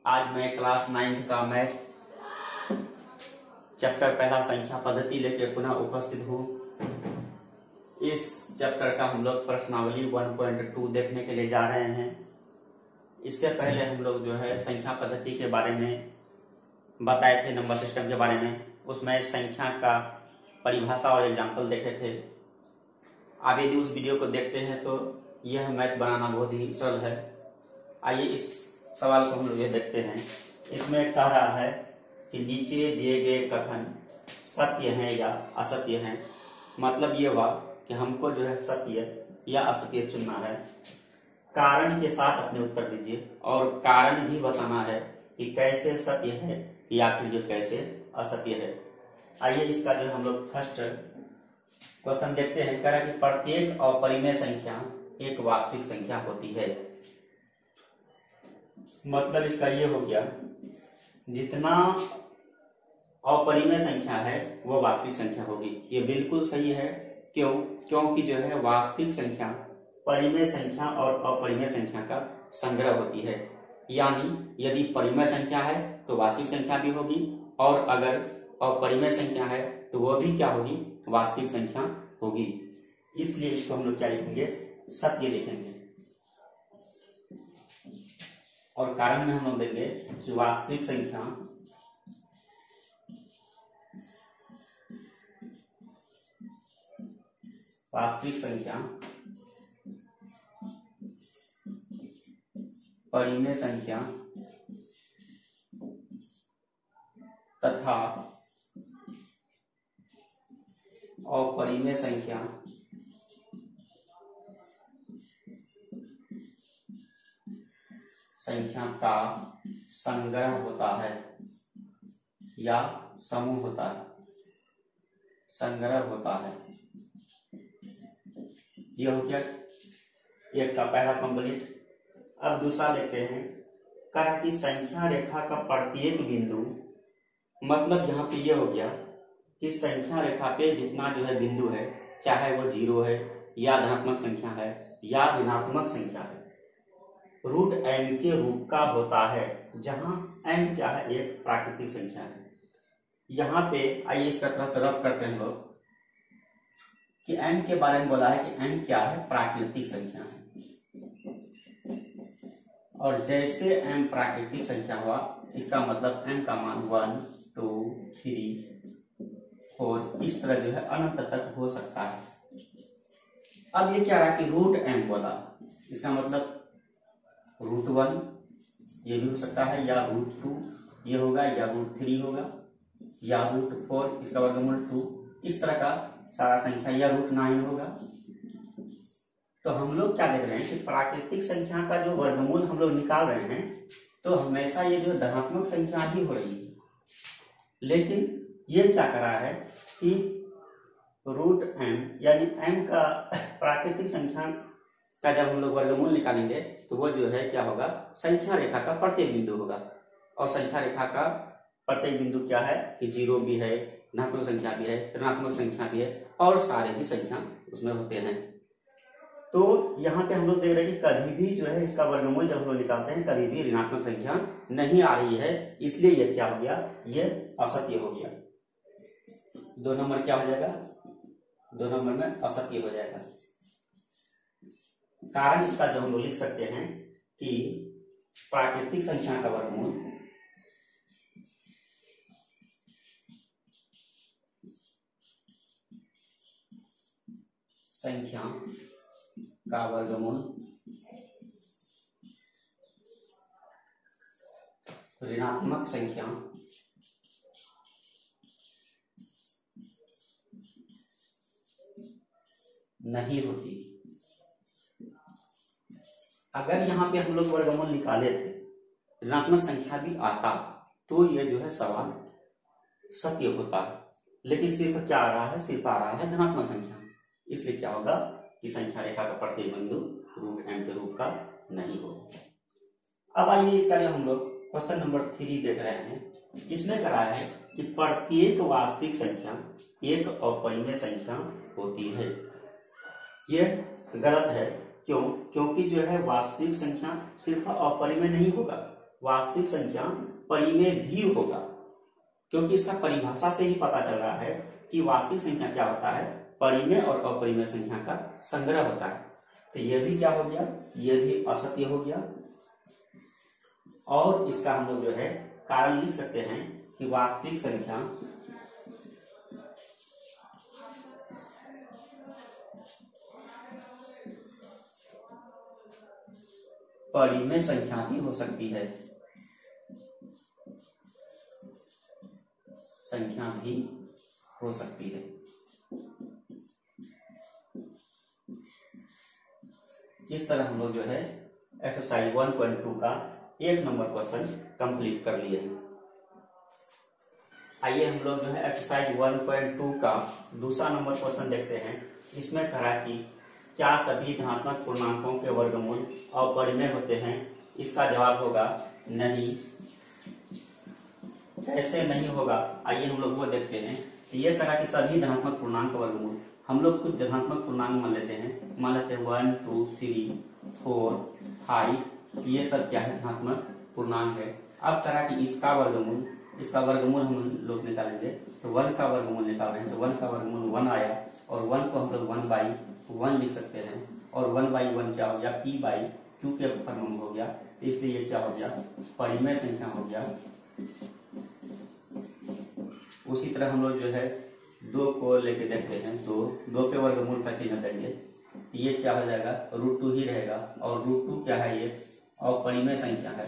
आज मैं class 9th का मैथ चैप्टर पहला संख्या पद्धति लेके पुनः उपस्थित हूँ। इस चैप्टर का हम लोग प्रश्नावली 1.2 देखने के लिए जा रहे हैं। इससे पहले हम लोग जो है संख्या पद्धति के बारे में बताए थे, नंबर सिस्टम के बारे में। उसमें संख्या का परिभाषा और एग्जाम्पल देखे थे। आप यदि उस वीडियो को देखते हैं तो यह मैथ बनाना बहुत ही सरल है। आइए इस सवाल को हम लोग ये देखते हैं। इसमें कह रहा है कि नीचे दिए गए कथन सत्य हैं या असत्य हैं। मतलब ये हुआ कि हमको जो है सत्य या असत्य चुनना है। कारण के साथ अपने उत्तर दीजिए और कारण भी बताना है कि कैसे सत्य है या फिर जो कैसे असत्य है। आइए इसका जो हम लोग फर्स्ट क्वेश्चन देखते हैं। कह रहा है कि प्रत्येक अपरिमेय संख्या एक वास्तविक संख्या होती है। मतलब इसका ये हो गया, जितना अपरिमेय संख्या है वो वास्तविक संख्या होगी। ये बिल्कुल सही है। क्यों? क्योंकि जो है वास्तविक संख्या परिमेय संख्या और अपरिमेय संख्या का संग्रह होती है। यानी यदि परिमेय संख्या है तो वास्तविक संख्या भी होगी, और अगर अपरिमेय संख्या है तो वो भी क्या होगी? वास्तविक संख्या होगी। इसलिए इसको हम लोग क्या लिखेंगे? सत्य लिखेंगे। और कारण में हम लोग देंगे कि वास्तविक संख्या परिमेय संख्या तथा अपरिमेय संख्या का संग्रह होता है या समूह होता है। संग्रह होता है। यह हो गया एक का पहला कंप्लीट। अब दूसरा देखते हैं। कहा कि संख्या रेखा का प्रत्येक बिंदु, मतलब यहाँ पे ये हो गया कि संख्या रेखा पे जितना जो है बिंदु है, चाहे वो 0 है या धनात्मक संख्या है या ऋणात्मक संख्या है, रूट m के रूप का होता है। जहां m क्या है? एक प्राकृतिक संख्या है। यहाँ पे आइए इसका थोड़ा सा रब करते हैं लोग कि m के बारे में बोला है कि m क्या है? प्राकृतिक संख्या है। और जैसे m प्राकृतिक संख्या हुआ, इसका मतलब m का मान 1, 2, 3, 4 इस तरह जो है अनंत तक हो सकता है। अब ये क्या रहा कि रूट m बोला, इसका मतलब रूट 1 ये भी हो सकता है, या रूट 2 ये होगा, या रूट 3 होगा, या रूट 4 इसका वर्गमूल 2 इस तरह का सारा संख्या, या रूट 9 होगा। तो हम लोग क्या देख रहे हैं कि प्राकृतिक संख्या का जो वर्गमूल हम लोग निकाल रहे हैं तो हमेशा ये जो धनात्मक संख्या ही हो रही है। लेकिन ये क्या कर रहा है कि रूट m यानी m का प्राकृतिक संख्या का जब हम लोग वर्गमूल निकालेंगे तो वो जो है क्या होगा? संख्या रेखा का प्रत्येक बिंदु होगा। और संख्या रेखा का प्रत्येक बिंदु क्या है कि 0 भी है, धनात्मक संख्या भी है, ऋणात्मक संख्या भी है, और सारे भी संख्या उसमें होते हैं। तो यहाँ पे हम लोग देख रहे हैं कि कभी भी जो है इसका वर्गमूल जब हम लोग निकालते हैं कभी भी ऋणात्मक संख्या नहीं आ रही है। इसलिए ये क्या हो गया? ये असत्य हो गया। 2 नंबर क्या हो जाएगा? 2 नंबर में असत्य हो जाएगा। कारण इसका जो हम लोग लिख सकते हैं कि प्राकृतिक संख्या का वर्गमूल ऋणात्मक संख्या नहीं होती। अगर यहाँ पे हम लोग वर्गमूल निकाले थे, ऋणात्मक संख्या भी आता, तो ये जो है सवाल सत्य होता। लेकिन सिर्फ क्या आ रहा है? सिर्फ आ रहा है धनात्मक संख्या। इसलिए क्या होगा कि संख्या रेखा का प्रत्येक बिंदु रूट m के रूप का नहीं होगा। अब आइए इसका जो हम लोग क्वेश्चन नंबर 3 देख रहे हैं। इसमें कह रहा है कि प्रत्येक वास्तविक संख्या एक अपरिमेय संख्या होती है। यह गलत है। क्यों? क्योंकि जो है वास्तविक संख्या सिर्फ अपरिमेय नहीं होगा, वास्तविक संख्या परिमेय भी होगा, क्योंकि इसका परिभाषा से ही पता चल रहा है कि वास्तविक संख्या क्या होता है, परिमेय और अपरिमेय संख्या का संग्रह होता है। तो यह भी क्या हो गया, यह भी असत्य हो गया। और इसका हम लोग जो है कारण लिख सकते हैं कि वास्तविक संख्या परिमेय संख्या भी हो सकती है, संख्या भी हो सकती है। इस तरह हम लोग जो है एक्सरसाइज 1.2 का 1 नंबर क्वेश्चन कंप्लीट कर लिए हैं। आइए हम लोग जो है एक्सरसाइज 1.2 का दूसरा नंबर क्वेश्चन देखते हैं। इसमें कहा कि क्या सभी धनात्मक पूर्णांकों के वर्गमूल अपरिमेय होते हैं? इसका जवाब होगा नहीं। कैसे नहीं होगा, आइए हम लोग वो देखते हैं। ये कहा कि सभी धनात्मक पूर्णांक का वर्गमूल, हम लोग कुछ धनात्मक पूर्णांक मान लेते हैं 1, 2, 3, 4, 5, ये सब क्या है, धनात्मक पूर्णांक है। अब कहा कि इसका वर्गमूल हम लोग निकालेंगे, तो 1 का वर्गमूल निकाल रहे हैं, तो 1 का वर्गमूल 1 आया, और 1 को हम लोग 1/1 लिख सकते हैं, और 1/1 क्या हो गया, p/q के फॉर्म में हो गया, इसलिए ये क्या हो गया, परिमेय संख्या हो गया। उसी तरह हम लोग जो है 2 को लेके देखते हैं, 2 के वर्गमूल का चिन्ह देंगे, ये क्या हो जाएगा, √2 ही रहेगा, और √2 क्या है, ये अपरिमेय संख्या है।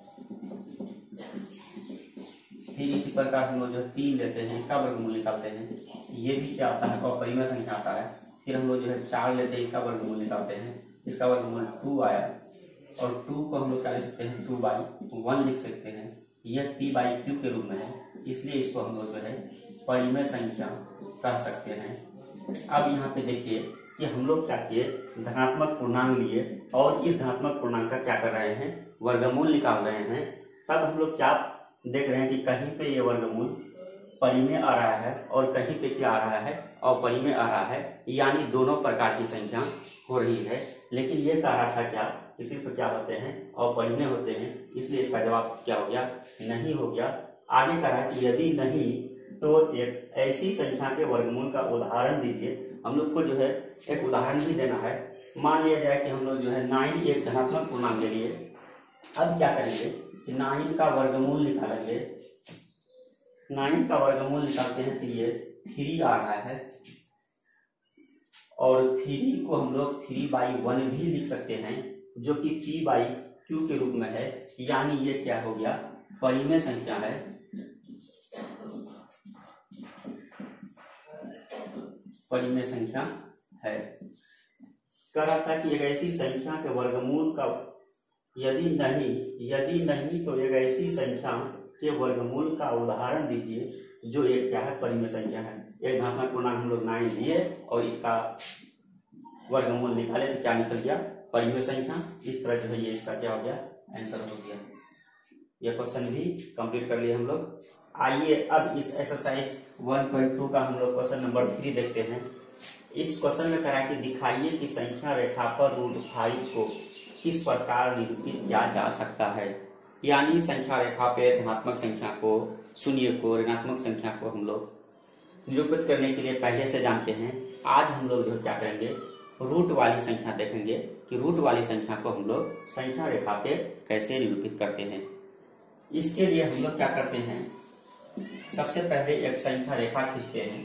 फिर इसी प्रकार हम लोग जो 3 लेते हैं, इसका वर्गमूल निकालते हैं, ये भी क्या आता है, अपरिमेय संख्या आता है। फिर हम लोग जो है 4 लेते हैं, इसका वर्गमूल निकालते हैं, इसका वर्गमूल 2 आया, और 2 को हम लोग क्या लिख सकते हैं, 2/1 लिख सकते हैं, यह p/q के रूप में है, इसलिए इसको हम लोग जो है परिमेय संख्या कह सकते हैं। अब यहाँ पे देखिए कि हम लोग क्या किए, धनात्मक पूर्णांक लिए, और इस धनात्मक पूर्णांक का क्या कर रहे हैं, वर्गमूल निकाल रहे हैं। तब हम लोग क्या देख रहे हैं कि कहीं पे ये वर्गमूल परिमेय आ रहा है, और कहीं पे क्या आ रहा है, अपरिमेय आ रहा है, यानी दोनों प्रकार की संख्या हो रही है। लेकिन ये कह रहा था क्या, इसी पर क्या होते हैं, अपरिमेय होते हैं, इसलिए इसका जवाब क्या हो गया, नहीं हो गया। आगे कह रहा है कि यदि नहीं तो एक ऐसी संख्या के वर्गमूल का उदाहरण दीजिए। हम लोग को जो है एक उदाहरण भी देना है। मान लिया जाए कि हम लोग जो है 9 एक धनात्मक पूर्णांक के लिए, अब क्या करेंगे कि 9 का वर्गमूल निकालेंगे। 9 का वर्गमूल निकालते हैं तो ये 3 आ रहा है, और 3 को हम लोग 3/1 भी लिख सकते हैं, जो कि p/q के रूप में है, यानी ये क्या हो गया, परिमेय संख्या है। परिमेय संख्या है। कह रहा था कि एक ऐसी संख्या के वर्गमूल का यदि नहीं तो एक ऐसी संख्या के वर्गमूल का उदाहरण दीजिए जो एक क्या है, परिमेय संख्या है। एक धनात्मक पूर्णांक हम लोग 9 लिए और इसका वर्गमूल निकाले तो क्या निकल गया, परिमेय संख्या। इस तरह जो है ये इसका क्या हो गया, आंसर हो गया। यह क्वेश्चन भी कंप्लीट कर लिए हम लोग। आइए अब इस एक्सरसाइज 1.2 का हम लोग क्वेश्चन नंबर 3 देखते हैं। इस क्वेश्चन में करा कि दिखाइए कि संख्या रेखा पर √5 को किस प्रकार निरूपित किया जा सकता है। यानी संख्या रेखा पे धनात्मक संख्या को, शून्य को, ऋणात्मक संख्या को हम लोग निरूपित करने के लिए पहले से जानते हैं। आज हम लोग जो क्या करेंगे, रूट वाली संख्या देखेंगे कि रूट वाली संख्या को हम लोग संख्या रेखा पे कैसे निरूपित करते हैं। इसके लिए हम लोग क्या करते हैं, सबसे पहले एक संख्या रेखा खींचते हैं।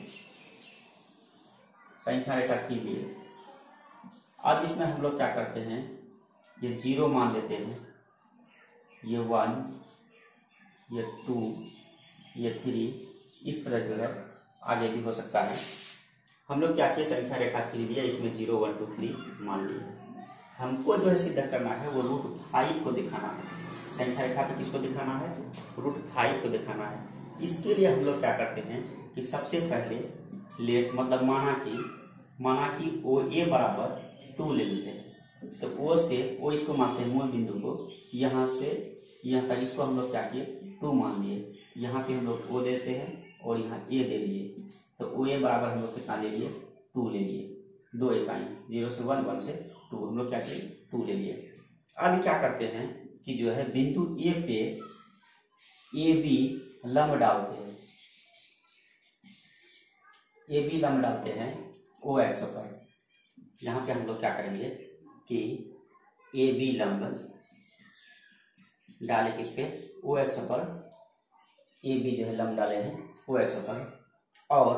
संख्या रेखा खींच लिए। अब इसमें हम लोग क्या करते हैं, ये 0 मान लेते हैं, ये 1, ये 2, ये 3, इस तरह जो है आगे भी हो सकता है। हम लोग क्या किए, संख्या रेखा खींच लिया, इसमें 0, 1, 2, 3 मान लिए। हमको जो है सिद्ध करना है वो √5 को दिखाना है। संख्या रेखा पे किसको दिखाना है, √5 को दिखाना है। इसके लिए हम लोग क्या करते हैं कि सबसे पहले मतलब माना कि OA बराबर 2 ले लेते हैं। तो O से O इसको मानते हैं मूल बिंदु को, यहाँ से यहाँ तक इसको हम लोग क्या किए, 2 मान लिए। यहाँ पे हम लोग O देते हैं और यहाँ A दे लिए। तो OA बराबर हम लोग कितना ले लिए, 2 ले लिए। 2 इकाई 0 से 1, 1 से 2, हम लोग क्या किए, 2 ले लिए। अब क्या करते हैं कि जो है बिंदु ए पे ए बी लंब डालते हैं, ए बी लंब डालते हैं ओ एक्स पर। यहाँ पे हम लोग क्या करेंगे कि ए बी लंब डाले किस पे, ओ एक्स पर, ए बी जो है लंब डाले हैं ओ एक्स पर, और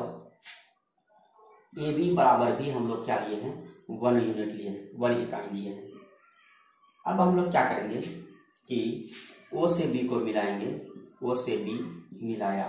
ए बी बराबर भी हम लोग क्या लिए हैं 1 यूनिट लिए हैं, 1 इकाई लिए हैं। अब हम लोग क्या करेंगे कि ओ से बी को मिलाएंगे, ओ से बी मिलाया,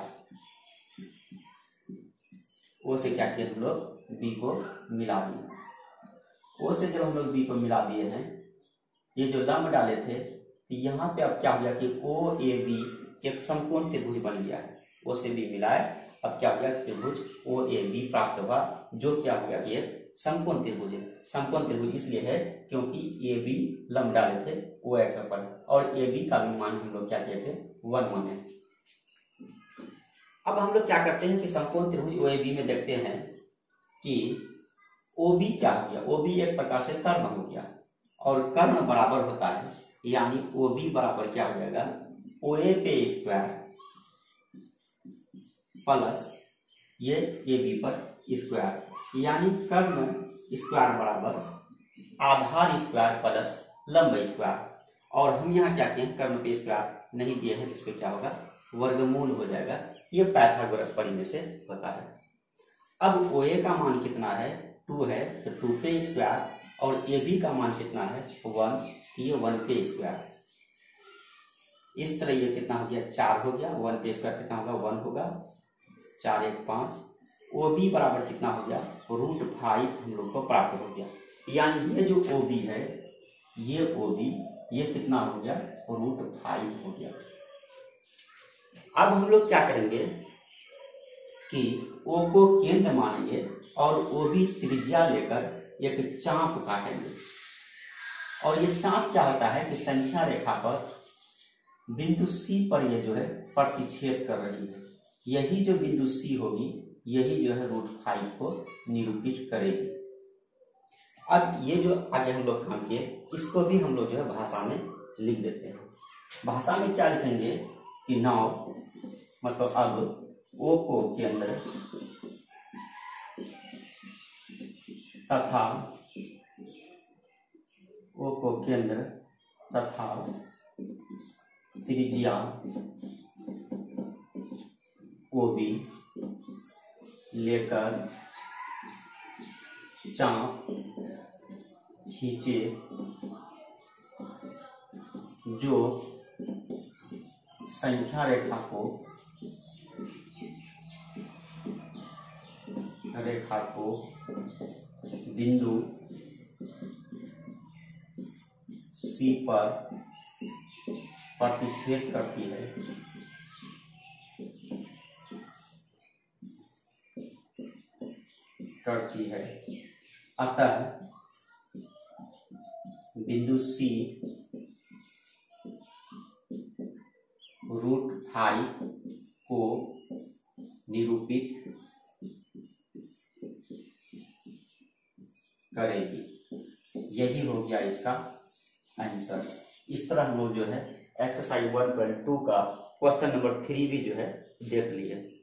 ओ से क्या किया हम लोग बी को मिला दिए। ओ से जब हम लोग बी को मिला दिए हैं, ये जो लंब डाले थे तो यहाँ पे अब क्या हो गया कि ओ ए बी एक समकोण त्रिभुज बन गया है। ओ से बी मिलाए, अब क्या हो गया त्रिभुज ओ ए बी प्राप्त हुआ, जो क्या हो गया कि एक समकोण त्रिभुज है। समकोण त्रिभुज इसलिए है क्योंकि ए बी लंब डाले थे ओ एक्स पर, और ए बी का भी मान हम लोग क्या किए थे 1 माने। अब हम लोग क्या करते हैं कि समकोण त्रिभुज ओ ए बी में देखते हैं कि ओ बी क्या हो गया, ओ बी एक प्रकार से कर्ण हो गया, और कर्ण बराबर होता है, यानी ओ बी बराबर क्या हो जाएगा ओ ए पे स्क्वायर प्लस ये ए बी पर स्क्वायर, यानी कर्ण स्क्वायर बराबर आधार स्क्वायर प्लस लंब स्क्वायर। और हम यहाँ क्या किए हैं, कर्ण पे स्क्वायर नहीं दिए हैं, इस पे क्या होगा वर्गमूल हो जाएगा। ये पाइथागोरस परिमेय से होता है। अब ओ ए का मान कितना है 2 है, तो 2 पे स्क्वायर, और ए बी का मान कितना है 1, ये 1 पे स्क्वायर। इस तरह ये कितना हो गया 4 हो गया, 1 पे स्क्वायर कितना होगा 1 होगा, 4 1 5। ओ बी बराबर कितना हो गया √5 हम लोग को प्राप्त हो गया, यानी ये जो ओ बी है, ये ओ बी ये कितना हो गया √5 हो गया। अब हम लोग क्या करेंगे कि ओ को केंद्र मानेंगे और ओ बी त्रिज्या लेकर एक चाप काटेंगे। और ये चाप क्या होता है कि संख्या रेखा पर बिंदु सी पर ये जो है प्रतिच्छेद कर रही है, यही जो बिंदु सी होगी यही जो है √5 को निरूपित करेगी। अब ये जो आगे हम लोग काम किए, इसको भी हम लोग जो है भाषा में लिख देते हैं। भाषा में क्या लिखेंगे कि नाउ मतलब अब ओ को केंद्र तथा ओ को केंद्र तथा त्रिज्या ओ बी लेकर चाप खींचे, जो संख्या रेखा को बिंदु सी पर प्रतिच्छेद करती है, अतः बिंदु सी √5 को निरूपित करेगी। यही हो गया इसका आंसर। इस तरह हम लोग जो है एक्सरसाइज 1.2 का क्वेश्चन नंबर 3 भी जो है देख लिए।